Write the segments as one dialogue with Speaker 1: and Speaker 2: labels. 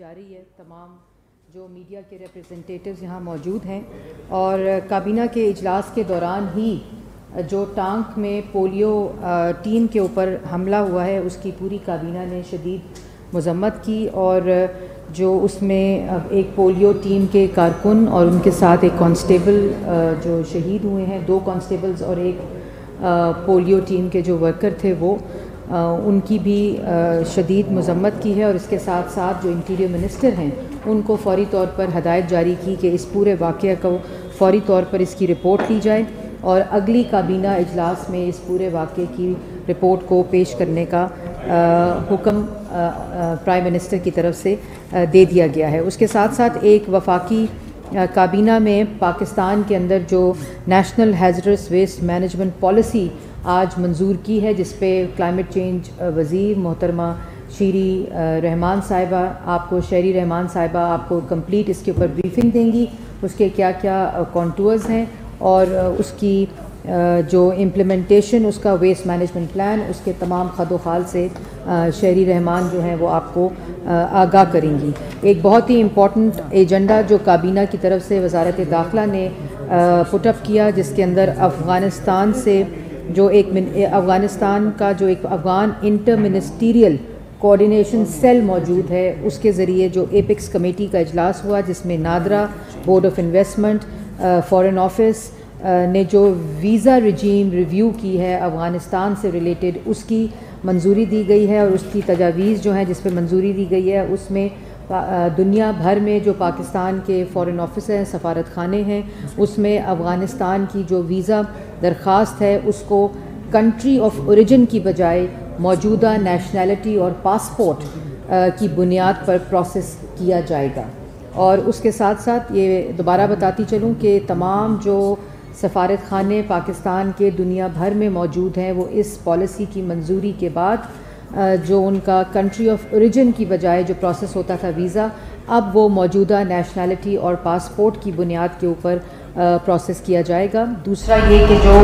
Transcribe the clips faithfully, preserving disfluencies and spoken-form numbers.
Speaker 1: جا رہی ہے. تمام جو میڈیا کے ریپرزنٹیٹیوز یہاں موجود ہیں اور کابینہ کے اجلاس کے دوران ہی جو ٹانک میں پولیو ٹیم کے اوپر حملہ ہوا ہے اس کی پوری کابینہ نے شدید مذمت کی اور جو اس میں ایک پولیو ٹیم کے کارکن اور ان کے ساتھ ایک کانسٹیبل جو شہید ہوئے ہیں, دو کانسٹیبلز اور ایک پولیو ٹیم کے جو ورکر تھے وہ ان کی بھی شدید مذمت کی ہے. اور اس کے ساتھ ساتھ جو انٹیریئر منسٹر ہیں ان کو فوری طور پر ہدایت جاری کی کہ اس پورے واقعہ کو فوری طور پر اس کی رپورٹ لی جائے اور اگلی کابینہ اجلاس میں اس پورے واقعے کی رپورٹ کو پیش کرنے کا حکم پرائم منسٹر کی طرف سے دے دیا گیا ہے. اس کے ساتھ ساتھ ایک وفاقی کابینہ میں پاکستان کے اندر جو national hazardous waste management policy آج منظور کی ہے, جس پہ کلائمیٹ چینج وزیر محترمہ شیری رحمان صاحبہ آپ کو شہری رحمان صاحبہ آپ کو کمپلیٹ اس کے اوپر بریفنگ دیں گی, اس کے کیا کیا کانٹورز ہیں اور اس کی جو امپلیمنٹیشن اس کا ویسٹ مینجمنٹ پلان اس کے تمام خد و خال سے شہری رحمان جو ہیں وہ آپ کو آگاہ کریں گی. ایک بہت ہی امپورٹنٹ ایجنڈا جو کابینہ کی طرف سے وزارت داخلہ نے پٹ اپ کیا, جس کے اندر افغانستان سے جو ایک افغانستان کا جو ایک Afghan inter ministerial coordination cell موجود ہے, اس کے ذریعے جو ایپکس کمیٹی کا اجلاس ہوا جس میں NADRA, board of investment, foreign office نے جو ویزا رجیم ریویو کی ہے افغانستان سے ریلیٹڈ اس کی منظوری دی گئی ہے. اور اس کی تجاویز جو ہیں جس پہ منظوری دی گئی ہے اس میں دنیا بھر میں جو پاکستان کے فارن آفس ہیں, سفارت خانے ہیں, اس میں افغانستان کی جو ویزا درخواست ہے اس کو کنٹری آف اوریجن کی بجائے موجودہ نیشنلٹی اور پاسپورٹ کی بنیاد پر پروسیس کیا جائے گا. اور اس کے ساتھ ساتھ یہ دوبارہ بتاتی چلوں کہ تمام جو سفارت خانے پاکستان کے دنیا بھر میں موجود ہیں وہ اس پالیسی کی منظوری کے بعد جو ان کا کنٹری آف اوریجن کی بجائے جو پروسیس ہوتا تھا ویزا, اب وہ موجودہ نیشنلٹی اور پاسپورٹ کی بنیاد کے اوپر پروسیس کیا جائے گا. دوسرا یہ کہ جو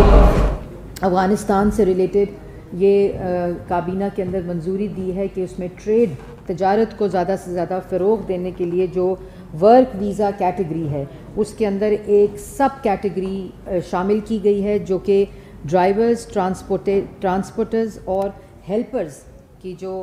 Speaker 1: افغانستان سے ریلیٹڈ یہ کابینہ کے اندر منظوری دی ہے کہ اس میں ٹریڈ تجارت کو زیادہ سے زیادہ فروغ دینے کے لیے جو ورک ویزا کیٹیگری ہے اس کے اندر ایک سب کیٹیگری شامل کی گئی ہے جو کہ ڈرائیورز, ٹرانسپورٹے ٹرانسپورٹرز اور ہیلپرز کی جو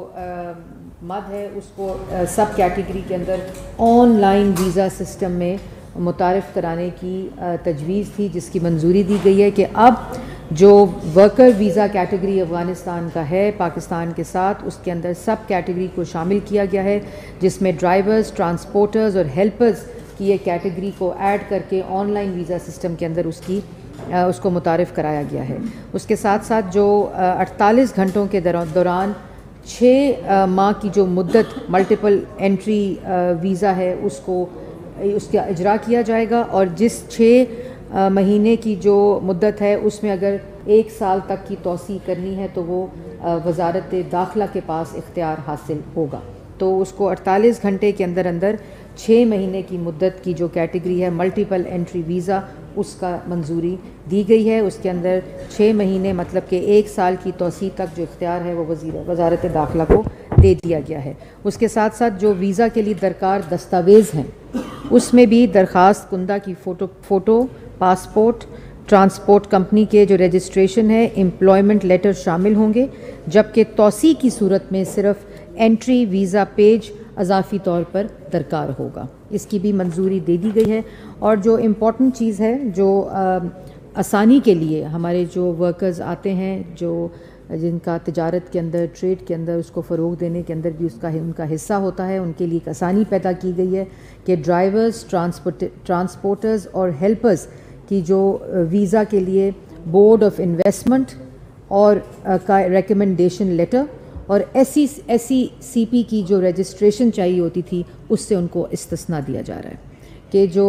Speaker 1: مد ہے اس کو سب کیٹیگری کے اندر آن لائن ویزا سسٹم میں متعارف کرانے کی تجویز تھی, جس کی منظوری دی گئی ہے کہ اب جو ورکر ویزا کیٹیگری افغانستان کا ہے پاکستان کے ساتھ اس کے اندر سب کیٹیگری کو شامل کیا گیا ہے, جس میں ڈرائیورز, ٹرانسپورٹرز اور ہیلپرز کی یہ کیٹیگری کو ایڈ کر کے آن لائن ویزا سسٹم کے اندر اس کی اس کو متعارف کرایا گیا ہے. اس کے ساتھ ساتھ جو اڑتالیس گھنٹوں کے دوران چھ ماہ کی جو مدت ملٹیپل انٹری ویزا ہے اس کو اس کا اجرا کیا جائے گا, اور جس چھ مہینے کی جو مدت ہے اس میں اگر ایک سال تک کی توسیع کرنی ہے تو وہ وزارت داخلہ کے پاس اختیار حاصل ہوگا. تو اس کو اڑتالیس گھنٹے کے اندر اندر چھ مہینے کی مدت کی جو کیٹیگری ہے ملٹیپل انٹری ویزا اس کا منظوری دی گئی ہے. اس کے اندر چھ مہینے مطلب کہ ایک سال کی توسیع تک جو اختیار ہے وہ وزیر وزارت داخلہ کو دے دیا گیا ہے. اس کے ساتھ ساتھ جو ویزا کے لیے درکار دستاویز ہیں اس میں بھی درخواست کنندہ کی photo photo passport, transport company کے جو رجسٹریشن ہے, امپلائمنٹ لیٹر شامل ہوں گے, جبکہ توسیع کی صورت میں صرف انٹری ویزا پیج اضافی طور پر درکار ہوگا. اس کی بھی منظوری دے دی گئی ہے. اور جو امپورٹنٹ چیز ہے جو آسانی کے لیے ہمارے جو ورکرز آتے ہیں جو جن کا تجارت کے اندر ٹریڈ کے اندر اس کو فروغ دینے کے اندر بھی اس کا ان کا حصہ ہوتا ہے, ان کے لیے ایک آسانی پیدا کی گئی ہے کہ ڈرائیورز, ٹرانسپورٹ ٹرانسپورٹرز اور ہیلپرز کی جو ویزا کے لیے بورڈ آف انویسٹمنٹ اور کا ریکمنڈیشن لیٹر اور S C S C C P کی جو رجسٹریشن چاہیے ہوتی تھی اس سے ان کو استثناء دیا جا رہا ہے کہ جو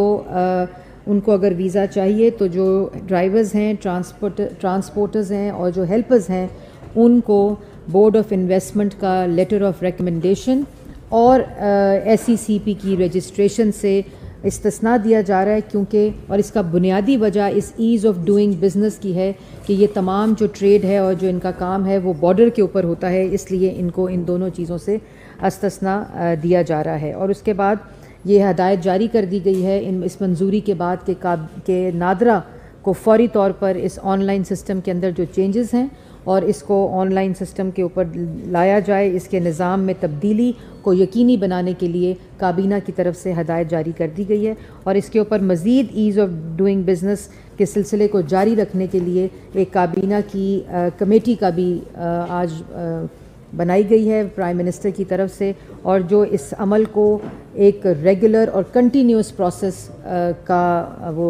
Speaker 1: ان کو اگر ویزا چاہیے تو جو ڈرائیورز ہیں, ٹرانسپورٹ ٹرانسپورٹرز ہیں اور جو ہیلپرز ہیں ان کو بورڈ آف انویسٹمنٹ کا لیٹر آف ریکمنڈیشن اور ایس سی سی پی کی رجسٹریشن سے استثناء دیا جا رہا ہے کیونکہ اور اس کا بنیادی وجہ اس ایز آف ڈوئنگ بزنس کی ہے کہ یہ تمام جو ٹریڈ ہے اور جو ان کا کام ہے وہ بارڈر کے اوپر ہوتا ہے، اس لیے ان کو ان دونوں چیزوں سے استثناء دیا جا رہا ہے۔ اور اس کے بعد یہ ہدایت جاری کر دی گئی ہے ان اس منظوری کے بعد کہ کہ نادرا کو فوری طور پر اس آن لائن سسٹم کے اندر جو چینجز ہیں اور اس کو آن لائن سسٹم کے اوپر لایا جائے، اس کے نظام میں تبدیلی کو یقینی بنانے کے لیے کابینہ کی طرف سے ہدایت جاری کر دی گئی ہے، اور اس کے اوپر مزید ایز آف ڈوئنگ بزنس کے سلسلے کو جاری رکھنے کے لیے ایک کابینہ کی کمیٹی کا بھی آج بنائی گئی ہے پرائم منسٹر کی طرف سے، اور جو اس عمل کو ایک ریگولر اور کنٹینیوس پروسیس کا وہ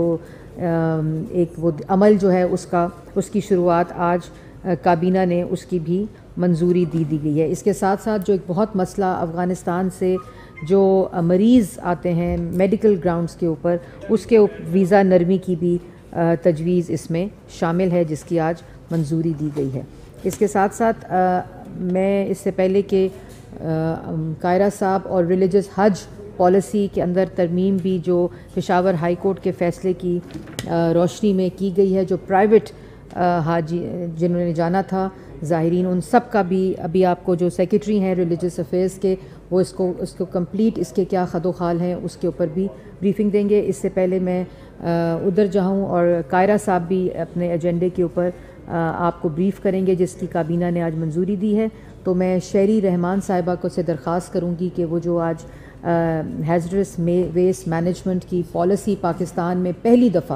Speaker 1: ایک وہ عمل جو ہے اس کا اس کی شروعات آج کابینہ نے اس کی بھی منظوری دی دی گئی ہے۔ اس کے ساتھ ساتھ جو ایک بہت مسئلہ افغانستان سے جو مریض آتے ہیں میڈیکل گراؤنڈز کے اوپر، اس کے ویزا نرمی کی بھی تجویز اس میں شامل ہے، جس کی آج منظوری دی گئی ہے۔ اس کے ساتھ ساتھ میں اس سے پہلے کہ قاہرہ صاحب اور ریلیجس حج پالیسی کے اندر ترمیم بھی جو پشاور ہائی کورٹ کے فیصلے کی روشنی میں کی گئی ہے، جو پرائیویٹ حاجی جنہوں نے جانا تھا ظاہرین، ان سب کا بھی ابھی آپ کو جو سیکریٹری ہیں ریلیجس افیئرس کے، وہ اس کو اس کو کمپلیٹ اس کے کیا خد و خال ہیں اس کے اوپر بھی بریفنگ دیں گے۔ اس سے پہلے میں ادھر جاؤں اور قاہرہ صاحب بھی اپنے ایجنڈے کے اوپر آپ کو بریف کریں گے جس کی کابینہ نے آج منظوری دی ہے، تو میں شہری رحمان صاحبہ کو سے درخواست کروں گی کہ وہ جو آج ہیزرس ویسٹ مینجمنٹ کی پالیسی پاکستان میں پہلی دفعہ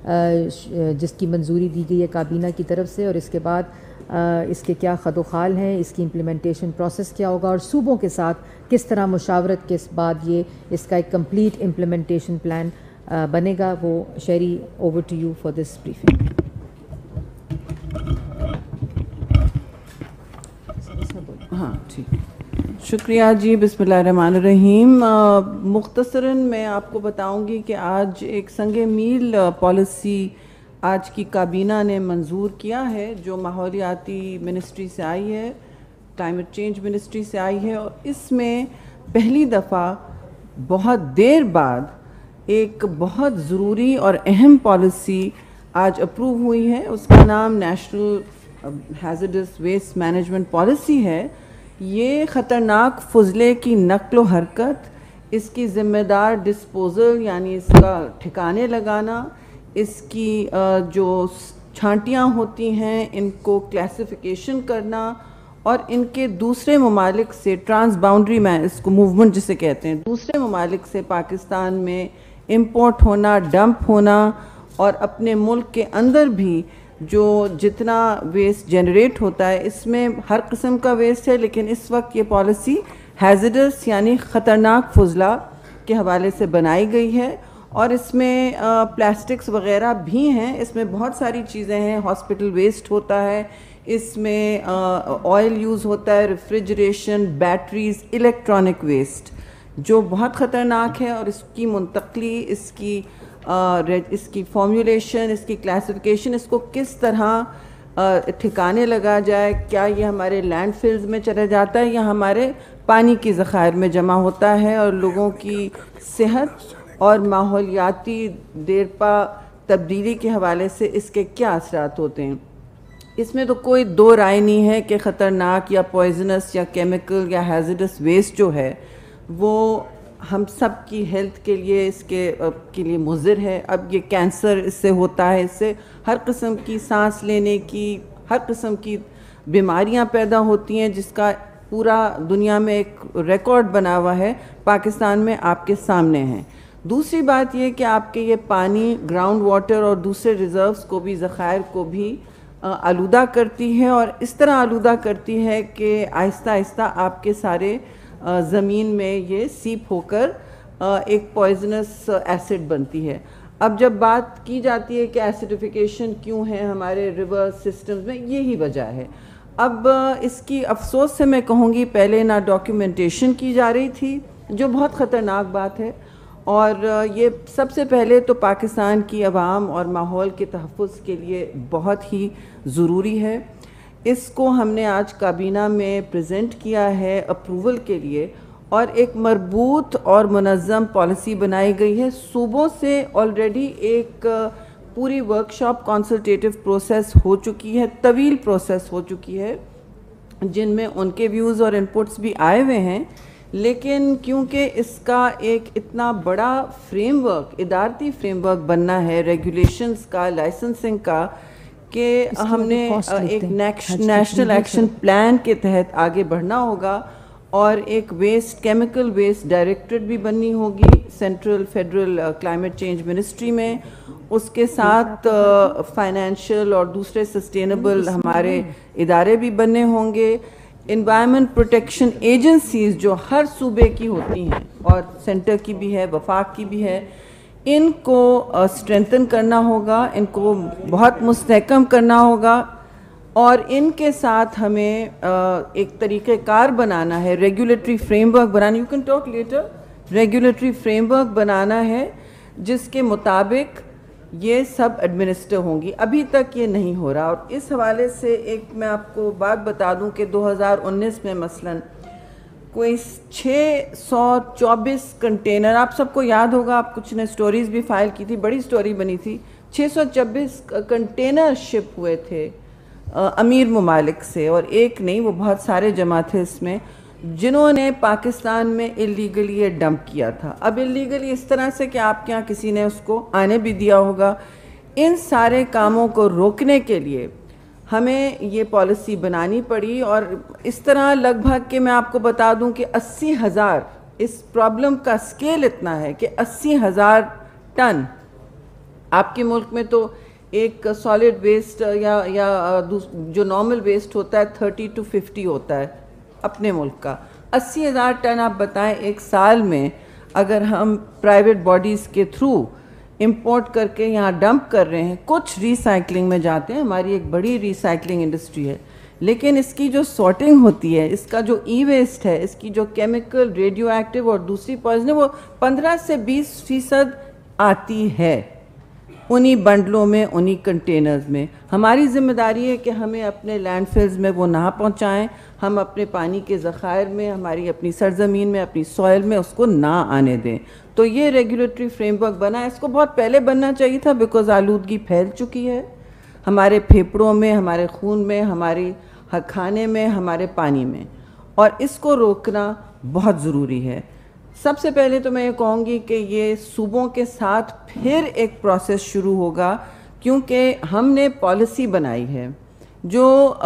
Speaker 1: جس کی منظوری دی گئی ہے کابینہ کی طرف سے، اور اس کے بعد اس کے کیا خد و خال ہیں، اس کی امپلیمنٹیشن پروسیس کیا ہوگا اور صوبوں کے ساتھ کس طرح مشاورت کے بعد یہ اس کا ایک کمپلیٹ امپلیمنٹیشن پلان بنے گا، وہ شہری over to you for this briefing.
Speaker 2: ہاں ٹھیک، شکریہ جی۔ بسم اللہ الرحمن الرحیم۔ مختصراً میں آپ کو بتاؤں گی کہ آج ایک سنگ میل پالیسی آج کی کابینہ نے منظور کیا ہے، جو ماحولیاتی منسٹری سے آئی ہے، کلائمیٹ چینج منسٹری سے آئی ہے، اور اس میں پہلی دفعہ بہت دیر بعد ایک بہت ضروری اور اہم پالیسی آج اپروو ہوئی ہے۔ اس کا نام national hazardous waste management policy ہے۔ یہ خطرناک فضلے کی نقل و حرکت، اس کی ذمہ دار ڈسپوزل یعنی اس کا ٹھکانے لگانا، اس کی جو چھانٹیاں ہوتی ہیں ان کو کلاسیفیکیشن کرنا، اور ان کے دوسرے ممالک سے ٹرانس باؤنڈری میں اس کو موومنٹ جسے کہتے ہیں، دوسرے ممالک سے پاکستان میں امپورٹ ہونا، ڈمپ ہونا، اور اپنے ملک کے اندر بھی جو جتنا ویسٹ جنریٹ ہوتا ہے، اس میں ہر قسم کا ویسٹ ہے، لیکن اس وقت یہ پالیسی ہیزرڈس یعنی خطرناک فضلہ کے حوالے سے بنائی گئی ہے، اور اس میں پلاسٹکس وغیرہ بھی ہیں، اس میں بہت ساری چیزیں ہیں، ہاسپٹل ویسٹ ہوتا ہے، اس میں آئل یوز ہوتا ہے، ریفریجریشن، بیٹریز، الیکٹرانک ویسٹ جو بہت خطرناک ہے، اور اس کی منتقلی، اس کی اس کی فارمولیشن، اس کی کلاسیفیکیشن، اس کو کس طرح ٹھکانے لگا جائے، کیا یہ ہمارے لینڈ فلز میں چلا جاتا ہے یا ہمارے پانی کی ذخائر میں جمع ہوتا ہے، اور لوگوں کی صحت اور ماحولیاتی دیرپا تبدیلی کے حوالے سے اس کے کیا اثرات ہوتے ہیں۔ اس میں تو کوئی دو رائے نہیں ہے کہ خطرناک یا پوائزنس یا کیمیکل یا ہیزرڈس ویسٹ جو ہے وہ ہم سب کی ہیلتھ کے لیے اس کے کے لیے مضر ہے۔ اب یہ کینسر اس سے ہوتا ہے، اس سے ہر قسم کی سانس لینے کی ہر قسم کی بیماریاں پیدا ہوتی ہیں، جس کا پورا دنیا میں ایک ریکارڈ بنا ہوا ہے، پاکستان میں آپ کے سامنے ہیں۔ دوسری بات یہ کہ آپ کے یہ پانی، گراؤنڈ واٹر اور دوسرے ریزروز کو بھی، ذخائر کو بھی آلودہ کرتی ہے، اور اس طرح آلودہ کرتی ہے کہ آہستہ آہستہ آپ کے سارے زمین میں یہ سیپ ہو کر ایک پوائزنس ایسڈ بنتی ہے۔ اب جب بات کی جاتی ہے کہ ایسیڈیفیکیشن کیوں ہے ہمارے ریور سسٹمز میں، یہی وجہ ہے۔ اب اس کی افسوس سے میں کہوں گی پہلے نہ ڈاکیومنٹیشن کی جا رہی تھی، جو بہت خطرناک بات ہے، اور یہ سب سے پہلے تو پاکستان کی عوام اور ماحول کے تحفظ کے لیے بہت ہی ضروری ہے۔ اس کو ہم نے آج کابینہ میں پریزنٹ کیا ہے اپروول کے لیے، اور ایک مربوط اور منظم پالیسی بنائی گئی ہے. صوبوں سے آلریڈی ایک پوری ورکشاپ کنسلٹیٹیو پروسیس ہو چکی ہے, طویل پروسیس ہو چکی ہے, جن میں ان کے ویوز اور انپٹس بھی آئے ہوئے ہیں. لیکن کیونکہ اس کا ایک اتنا بڑا فریم ورک, ادارتی فریم ورک بننا ہے, ریگولیشنز کا, لائسنسنگ کا, کہ ہم نے ایک نیشنل ایکشن پلان کے تحت آگے بڑھنا ہوگا, اور ایک ویسٹ کیمیکل ویسٹ ڈائریکٹریٹ بھی بننی ہوگی central federal climate change ministry میں. اس کے ساتھ فائنینشیل اور دوسرے سسٹینیبل ہمارے ادارے بھی بننے ہوں گے. انوائرمنٹ پروٹیکشن ایجنسیز جو ہر صوبے کی ہوتی ہیں اور سینٹر کی بھی ہے, وفاق کی بھی ہے, ان کو اسٹرینتھن کرنا ہوگا, ان کو بہت مستحکم کرنا ہوگا, اور ان کے ساتھ ہمیں ایک طریقہ کار بنانا ہے, ریگولیٹری فریم ورک بنانا, you can talk later, regulatory framework بنانا ہے جس کے مطابق یہ سب ایڈمنسٹر ہوں گی. ابھی تک یہ نہیں ہو رہا, اور اس حوالے سے ایک میں آپ کو بات بتا دوں کہ دو ہزار انیس میں مثلاً کوئی چھ سو چوبیس کنٹینر, آپ سب کو یاد ہوگا, آپ کچھ نے سٹوریز بھی فائل کی تھی, بڑی سٹوری بنی تھی, چھ سو چوبیس کنٹینر شپ ہوئے تھے امیر ممالک سے, اور ایک نہیں وہ بہت سارے جمع تھے اس میں, جنہوں نے پاکستان میں اللیگلی یہ ڈمپ کیا تھا. اب اللیگلی اس طرح سے کہ آپ کے یہاں کسی نے اس کو آنے بھی دیا ہوگا. ان سارے کاموں کو روکنے کے لیے ہمیں یہ پالیسی بنانی پڑی, اور اس طرح لگ بھگ کہ میں آپ کو بتا دوں کہ اسی ہزار, اس پرابلم کا سکیل اتنا ہے کہ اسی ہزار ٹن, آپ کے ملک میں تو ایک سالڈ ویسٹ یا یا جو نارمل ویسٹ ہوتا ہے تھرٹی ٹو ففٹی ہوتا ہے اپنے ملک کا, اسی ہزار ٹن آپ بتائیں ایک سال میں اگر ہم پرائیویٹ باڈیز کے تھرو امپورٹ کر کے یہاں ڈمپ کر رہے ہیں. کچھ ری سائیکلنگ میں جاتے ہیں, ہماری ایک بڑی ری سائیکلنگ انڈسٹری ہے, لیکن اس کی جو سارٹنگ ہوتی ہے, اس کا جو ای ویسٹ ہے, اس کی جو کیمیکل, ریڈیو ایکٹیو اور دوسری پوائزن, وہ پندرہ سے بیس فیصد آتی ہے انہی بنڈلوں میں, انہی کنٹینرز میں. ہماری ذمہ داری ہے کہ ہمیں اپنے لینڈ فلز میں وہ نہ پہنچائیں, ہم اپنے پانی کے ذخائر میں, ہماری اپنی سرزمین میں, اپنی سوئل میں اس کو نہ آنے دیں. تو یہ ریگولیٹری فریم ورک بنا ہے, اس کو بہت پہلے بننا چاہیے تھا, بیکاز آلودگی پھیل چکی ہے ہمارے پھیپھڑوں میں, ہمارے خون میں, ہماری کھانے میں, ہمارے پانی میں, اور اس کو روکنا بہت ضروری ہے. سب سے پہلے تو میں یہ کہوں گی کہ یہ صوبوں کے ساتھ پھر ایک پروسیس شروع ہوگا, کیونکہ ہم نے پالیسی بنائی ہے جو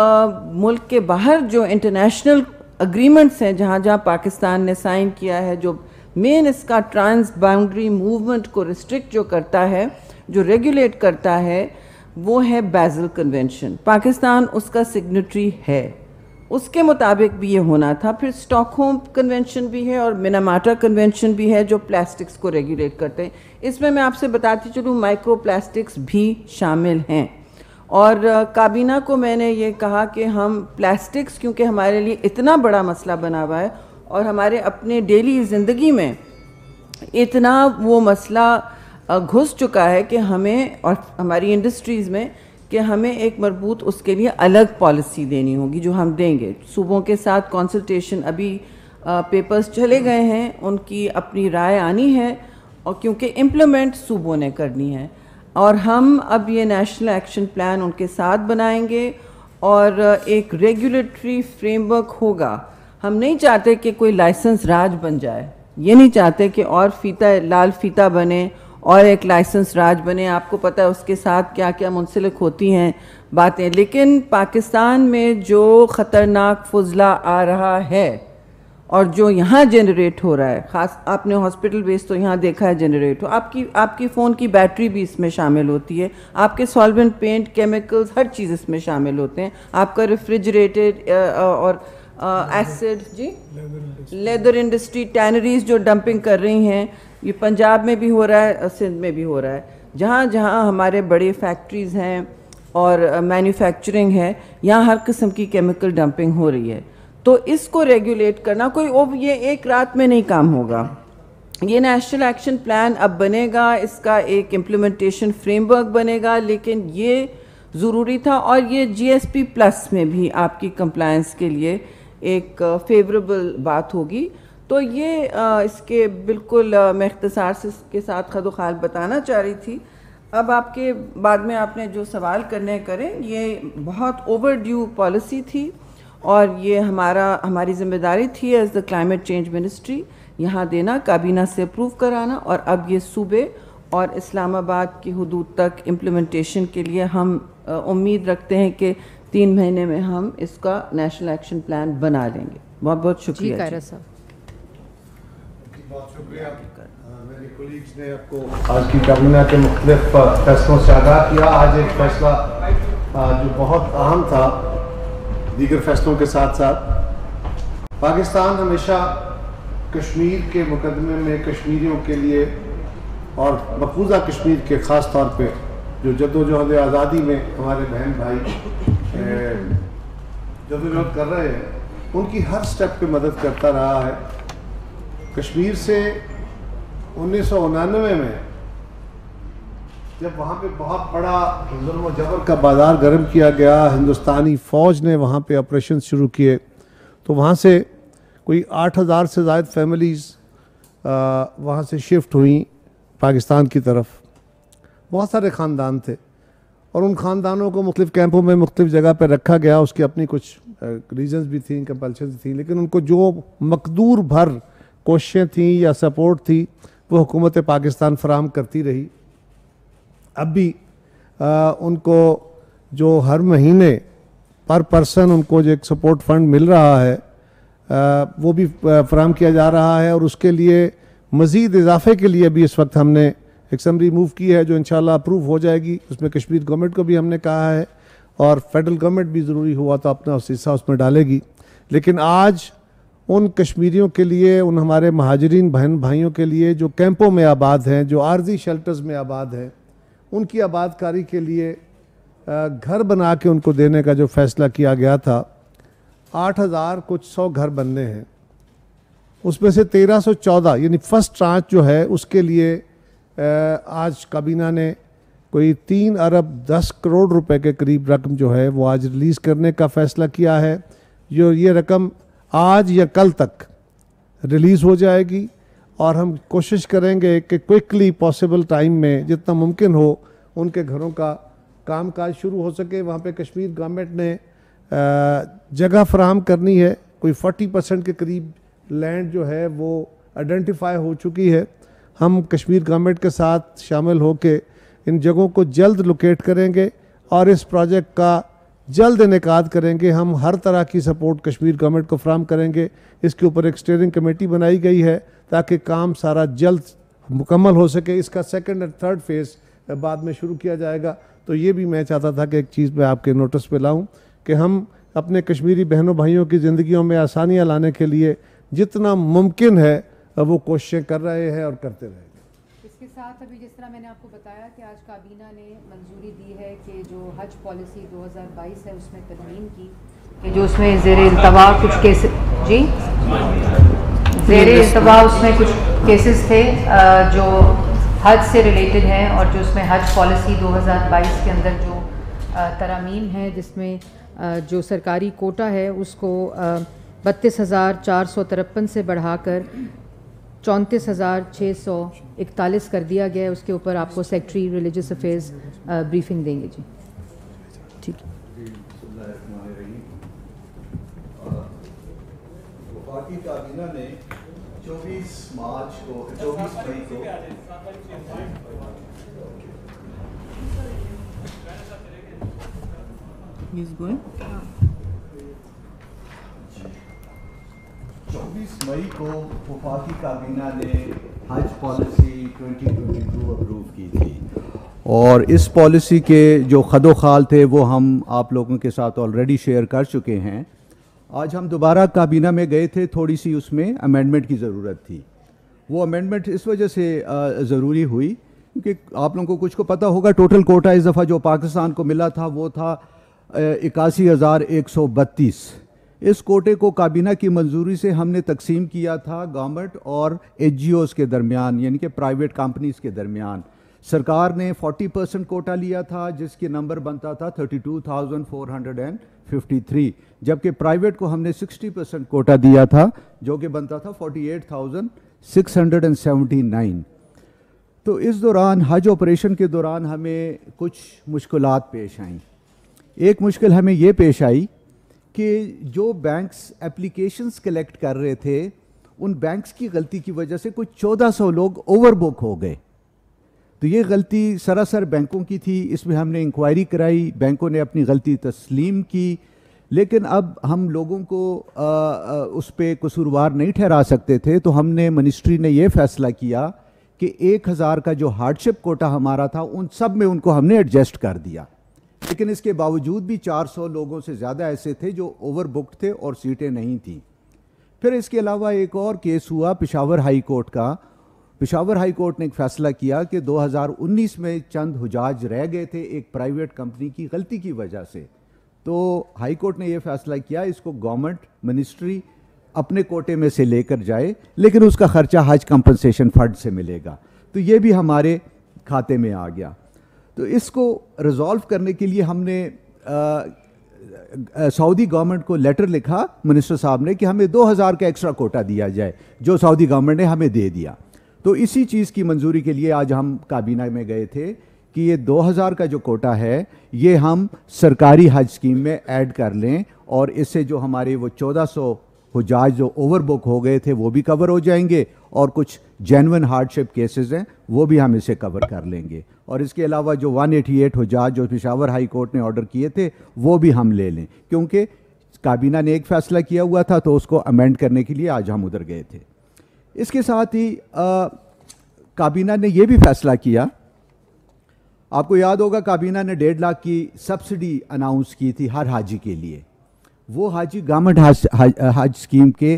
Speaker 2: ملک کے باہر جو انٹرنیشنل اگریمنٹس ہیں جہاں جہاں پاکستان نے سائن کیا ہے, جو مین اس کا ٹرانس باؤنڈری موومنٹ کو ریسٹرکٹ جو کرتا ہے, جو ریگولیٹ کرتا ہے, وہ ہے بیزل کنونشن. پاکستان اس کا سگنیٹری ہے, اس کے مطابق بھی یہ ہونا تھا. پھر اسٹاک ہوم کنونشن بھی ہے اور مناماٹا کنونشن بھی ہے جو پلاسٹکس کو ریگولیٹ کرتے ہیں. اس میں میں آپ سے بتاتی چلوں مائکرو پلاسٹکس بھی شامل ہیں, اور کابینہ کو میں نے یہ کہا کہ ہم پلاسٹکس, کیونکہ ہمارے لیے اتنا بڑا مسئلہ بنا ہوا ہے اور ہمارے اپنے ڈیلی زندگی میں اتنا وہ مسئلہ گھس چکا ہے کہ ہمیں اور ہماری انڈسٹریز میں کہ ہمیں ایک مربوط اس کے لیے الگ پالیسی دینی ہوگی جو ہم دیں گے. صوبوں کے ساتھ کنسلٹیشن, ابھی پیپرز چلے گئے ہیں, ان کی اپنی رائے آنی ہے, اور کیونکہ امپلیمنٹ صوبوں نے کرنی ہے, اور ہم اب یہ نیشنل ایکشن پلان ان کے ساتھ بنائیں گے, اور ایک ریگولیٹری فریم ورک ہوگا. ہم نہیں چاہتے کہ کوئی لائسنس راج بن جائے, یہ نہیں چاہتے کہ اور فیتا لال فیتا بنے اور ایک لائسنس راج بنے. آپ کو پتہ ہے اس کے ساتھ کیا کیا منسلک ہوتی ہیں باتیں. لیکن پاکستان میں جو خطرناک فضلہ آ رہا ہے اور جو یہاں جنریٹ ہو رہا ہے, خاص آپ نے ہاسپٹل ویسٹ تو یہاں دیکھا ہے جنریٹ ہو, آپ کی آپ کی فون کی بیٹری بھی اس میں شامل ہوتی ہے, آپ کے سالوینٹ, پینٹ, کیمیکلز, ہر چیز اس میں شامل ہوتے ہیں. آپ کا ریفریجریٹڈ اور ایسڈ, جی لیدر انڈسٹری, ٹینریز جو ڈمپنگ کر رہی ہیں, یہ پنجاب میں بھی ہو رہا ہے, سندھ میں بھی ہو رہا ہے, جہاں جہاں ہمارے بڑے فیکٹریز ہیں اور مینوفیکچرنگ ہے, یہاں ہر قسم کی کیمیکل ڈمپنگ ہو رہی ہے. تو اس کو ریگولیٹ کرنا کوئی یہ ایک رات میں نہیں کام ہوگا. یہ نیشنل ایکشن پلان اب بنے گا, اس کا ایک امپلیمنٹیشن فریم ورک بنے گا, لیکن یہ ضروری تھا, اور یہ جی ایس پی پلس میں بھی آپ کی کمپلائنس کے لیے ایک فیوریبل بات ہوگی. تو یہ اس کے بالکل میں اختصار سے اس کے ساتھ خد و خال بتانا چاہ رہی تھی. اب آپ کے بعد میں آپ نے جو سوال کرنے کریں, یہ بہت اوور ڈیو پالیسی تھی اور یہ ہمارا ہماری ذمہ داری تھی as the climate change ministry یہاں دینا, کابینہ سے اپروو کرانا, اور اب یہ صوبے اور اسلام آباد کی حدود تک امپلیمنٹیشن کے لیے ہم امید رکھتے ہیں کہ تین مہینے میں ہم اس کا نیشنل ایکشن پلان بنا لیں گے. بہت بہت شکریہ.
Speaker 1: جی کائرہ صاحب.
Speaker 3: بہت شکریہ. میری کولیگز نے آپ کو آج کی کابینہ کے مختلف فیصلوں سے آگاہ کیا. آج ایک فیصلہ جو بہت اہم تھا دیگر فیصلوں کے ساتھ ساتھ, پاکستان ہمیشہ کشمیر کے مقدمے میں کشمیریوں کے لیے اور مقبوضہ کشمیر کے خاص طور پہ جو جدوجہد آزادی میں ہمارے بہن بھائی جدوجہد کر رہے ہیں ان کی ہر سٹیپ پہ مدد کرتا رہا ہے. کشمیر سے انیس سو انانوے میں جب وہاں پہ بہت بڑا ظلم و جبر کا بازار گرم کیا گیا, ہندوستانی فوج نے وہاں پہ آپریشن شروع کیے, تو وہاں سے کوئی آٹھ ہزار سے زائد فیملیز وہاں سے شفٹ ہوئیں پاکستان کی طرف. بہت سارے خاندان تھے اور ان خاندانوں کو مختلف کیمپوں میں مختلف جگہ پہ رکھا گیا. اس کی اپنی کچھ ریزنز بھی تھیں, کمپلشنز تھیں, لیکن ان کو جو مقدور بھر کوششیں تھیں یا سپورٹ تھی وہ حکومت پاکستان فراہم کرتی رہی. اب بھی ان کو جو ہر مہینے پر پرسن ان کو جو ایک سپورٹ فنڈ مل رہا ہے وہ بھی فراہم کیا جا رہا ہے, اور اس کے لیے مزید اضافے کے لیے بھی اس وقت ہم نے ایک سمری موو کی ہے جو انشاءاللہ اپروو ہو جائے گی. اس میں کشمیر گورنمنٹ کو بھی ہم نے کہا ہے اور فیڈرل گورنمنٹ بھی ضروری ہوا تو اپنا حصہ اس میں ڈالے گی. لیکن آج ان کشمیریوں کے لیے, ان ہمارے مہاجرین بہن بھائیوں کے لیے جو کیمپوں میں آباد ہیں, جو عارضی شیلٹرز میں آباد ہیں, ان کی آباد کاری کے لیے گھر بنا کے ان کو دینے کا جو فیصلہ کیا گیا تھا, آٹھ ہزار کچھ سو گھر بننے ہیں. اس میں سے تیرہ سو چودہ یعنی فرسٹ ٹرانچ جو ہے اس کے لیے آج کابینہ نے کوئی تین ارب دس کروڑ روپے کے قریب رقم جو ہے وہ آج ریلیز کرنے کا فیصلہ کیا ہے. جو یہ رقم آج یا کل تک ریلیز ہو جائے گی اور ہم کوشش کریں گے کہ کوئکلی پاسبل ٹائم میں جتنا ممکن ہو ان کے گھروں کا کام کاج شروع ہو سکے. وہاں پہ کشمیر گورنمنٹ نے جگہ فراہم کرنی ہے, کوئی فورٹی پرسنٹ کے قریب لینڈ جو ہے وہ آئیڈینٹیفائی ہو چکی ہے. ہم کشمیر گورنمنٹ کے ساتھ شامل ہو کے ان جگہوں کو جلد لوکیٹ کریں گے اور اس پروجیکٹ کا جلد انعقاد کریں گے. ہم ہر طرح کی سپورٹ کشمیر گورنمنٹ کو فراہم کریں گے. اس کے اوپر ایک اسٹیئرنگ کمیٹی بنائی گئی ہے تاکہ کام سارا جلد مکمل ہو سکے. اس کا سیکنڈ اور تھرڈ فیز بعد میں شروع کیا جائے گا. تو یہ بھی میں چاہتا تھا کہ ایک چیز میں آپ کے نوٹس پہ لاؤں کہ ہم اپنے کشمیری بہنوں بھائیوں کی زندگیوں میں آسانیاں لانے کے لیے جتنا ممکن ہے وہ کوششیں کر رہے ہیں اور کرتے رہیں گے.
Speaker 1: اس کے ساتھ ابھی جس طرح میں نے آپ کو بتایا کہ آج کابینہ نے منظوری دی ہے کہ جو حج پالیسی دو ہزار بائیس ہے اس میں ترمیم کی کہ جو اس میں زیر التوا کچھ کیسز جی زیر التوا اس میں کچھ کیسز تھے جو حج سے ریلیٹڈ ہیں, اور جو اس میں حج پالیسی دو ہزار بائیس کے اندر جو ترامیم ہے جس میں جو سرکاری کوٹا ہے اس کو بتیس ہزار چار سو ترپن سے بڑھا کر چونتیس ہزار چھ سو اکتالیس کر دیا گیا ہے. اس کے اوپر آپ کو سیکٹری ریلیجس افیئرز بریفنگ دیں گے. جی ٹھیک ہے.
Speaker 4: وفاقی کابینہ نے چوبیس مارچ کو چوبیس مئی کو چوبیس مئی کو وفاقی کابینہ نے حج policy twenty twenty two approve کی تھی, اور اس پالیسی کے جو خد و خال تھے وہ ہم آپ لوگوں کے ساتھ آلریڈی شیئر کر چکے ہیں. آج ہم دوبارہ کابینہ میں گئے تھے, تھوڑی سی اس میں امینڈمنٹ کی ضرورت تھی. وہ امینڈمنٹ اس وجہ سے ضروری ہوئی کیونکہ آپ لوگوں کو کچھ کو پتہ ہوگا ٹوٹل کوٹا اس دفعہ جو پاکستان کو ملا تھا وہ تھا اکاسی ہزار ایک سو بتیس. اس کوٹے کو کابینہ کی منظوری سے ہم نے تقسیم کیا تھا گورنمنٹ اور ایچ جی اوز کے درمیان, یعنی کہ پرائیویٹ کمپنیز کے درمیان. سرکار نے فورٹی پرسنٹ کوٹا لیا تھا جس کے نمبر بنتا تھا thirty two thousand four hundred and fifty three, جبکہ پرائیویٹ کو ہم نے سکسٹی پرسنٹ کوٹا دیا تھا جو کہ بنتا تھا forty eight thousand six hundred and seventy nine. تو اس دوران حج آپریشن کے دوران ہمیں کچھ مشکلات پیش آئیں. ایک مشکل ہمیں یہ پیش آئی کہ جو بینکس اپلیکیشنز کلیکٹ کر رہے تھے ان بینکس کی غلطی کی وجہ سے کچھ چودہ سو لوگ اوور بک ہو گئے. تو یہ غلطی سراسر بینکوں کی تھی. اس میں ہم نے انکوائری کرائی, بینکوں نے اپنی غلطی تسلیم کی, لیکن اب ہم لوگوں کو آ, آ, اس پہ قصوروار نہیں ٹھہرا سکتے تھے. تو ہم نے منسٹری نے یہ فیصلہ کیا کہ ایک ہزار کا جو ہارڈ شپ کوٹا ہمارا تھا ان سب میں ان کو ہم نے ایڈجسٹ کر دیا. لیکن اس کے باوجود بھی چار سو لوگوں سے زیادہ ایسے تھے جو اوور بکڈ تھے اور سیٹیں نہیں تھیں. پھر اس کے علاوہ ایک اور کیس ہوا پشاور ہائی کورٹ کا. پشاور ہائی کورٹ نے ایک فیصلہ کیا کہ دو ہزار انیس میں چند حجاج رہ گئے تھے ایک پرائیویٹ کمپنی کی غلطی کی وجہ سے. تو ہائی کورٹ نے یہ فیصلہ کیا اس کو گورنمنٹ منسٹری اپنے کوٹے میں سے لے کر جائے, لیکن اس کا خرچہ حج کمپنسیشن فنڈ سے ملے گا. تو یہ بھی ہمارے کھاتے میں آ گیا. تو اس کو ریزالو کرنے کے لیے ہم نے سعودی گورنمنٹ کو لیٹر لکھا منسٹر صاحب نے کہ ہمیں دو ہزار کا ایکسٹرا کوٹا دیا جائے, جو سعودی گورنمنٹ نے ہمیں دے دیا. تو اسی چیز کی منظوری کے لیے آج ہم کابینہ میں گئے تھے کہ یہ دو ہزار کا جو کوٹا ہے یہ ہم سرکاری حج اسکیم میں ایڈ کر لیں, اور اس سے جو ہمارے وہ چودہ سو حجاج جو اوور بک ہو گئے تھے وہ بھی کور ہو جائیں گے, اور کچھ جینون ہارڈ شپ کیسز ہیں وہ بھی ہم اسے کور کر لیں گے. اور اس کے علاوہ جو ون ایٹی ایٹ حجاج جو پشاور ہائی کورٹ نے آرڈر کیے تھے وہ بھی ہم لے لیں, کیونکہ کابینہ نے ایک فیصلہ کیا ہوا تھا تو اس کو امینڈ کرنے کے لیے آج ہم ادھر گئے تھے. اس کے ساتھ ہی کابینہ نے یہ بھی فیصلہ کیا, آپ کو یاد ہوگا کابینہ نے ڈیڑھ لاکھ کی سبسڈی اناؤنس کی تھی ہر حاجی کے لیے. وہ حاجی گورنمنٹ حج اسکیم کے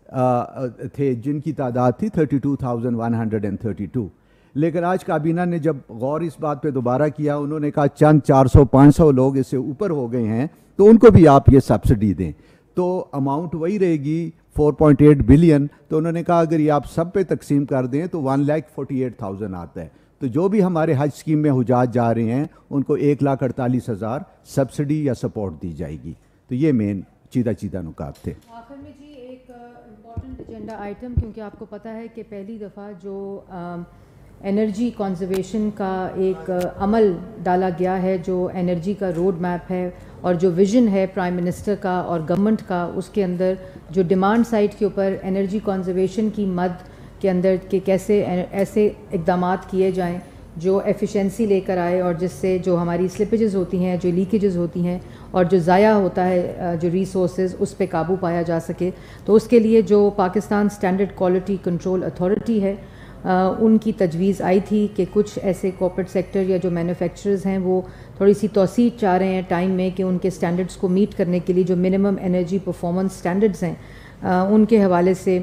Speaker 4: تھے جن کی تعداد تھی thirty two thousand one hundred and thirty two. لیکن آج کابینہ نے جب غور اس بات پہ دوبارہ کیا, انہوں نے کہا چند چار سو پانچ سو لوگ اس سے اوپر ہو گئے ہیں تو ان کو بھی آپ یہ سبسڈی دیں. تو اماؤنٹ وہی رہے گی فور پوائنٹ ایٹ بلین. تو انہوں نے کہا اگر یہ آپ سب پہ تقسیم کر دیں تو one lakh forty eight thousand آتا ہے. تو جو بھی ہمارے حج اسکیم میں حجاج جا رہے ہیں ان کو ایک لاکھ اڑتالیس ہزار سبسڈی یا سپورٹ دی جائے گی. تو یہ مین چیدہ چیدہ نکات تھے.
Speaker 1: آخر میں جی ایک امپورٹنٹ ایجنڈا آئٹم, کیونکہ آپ کو پتہ ہے کہ پہلی دفعہ جو انرجی کنزرویشن کا ایک عمل ڈالا گیا ہے, جو انرجی کا روڈ میپ ہے اور جو ویژن ہے پرائم منسٹر کا اور گورنمنٹ کا, اس کے اندر جو ڈیمانڈ سائڈ کے اوپر انرجی کنزرویشن کی مد کے اندر کہ کیسے ایسے اقدامات کیے جائیں جو ایفیشنسی لے کر آئے, اور جس سے جو ہماری سلپیجز ہوتی ہیں, جو لیکیجز ہوتی ہیں, اور جو ضائع ہوتا ہے جو ریسورسز, اس پہ قابو پایا جا سکے. تو اس کے لیے جو Pakistan standard quality control authority ہے ان کی تجویز آئی تھی کہ کچھ ایسے کارپوریٹ سیکٹر یا جو مینوفیکچررز ہیں وہ تھوڑی سی توسیع چاہ رہے ہیں ٹائم میں کہ ان کے اسٹینڈرڈس کو میٹ کرنے کے لیے جو منیمم انرجی پرفارمنس اسٹینڈرڈز ہیں ان کے حوالے سے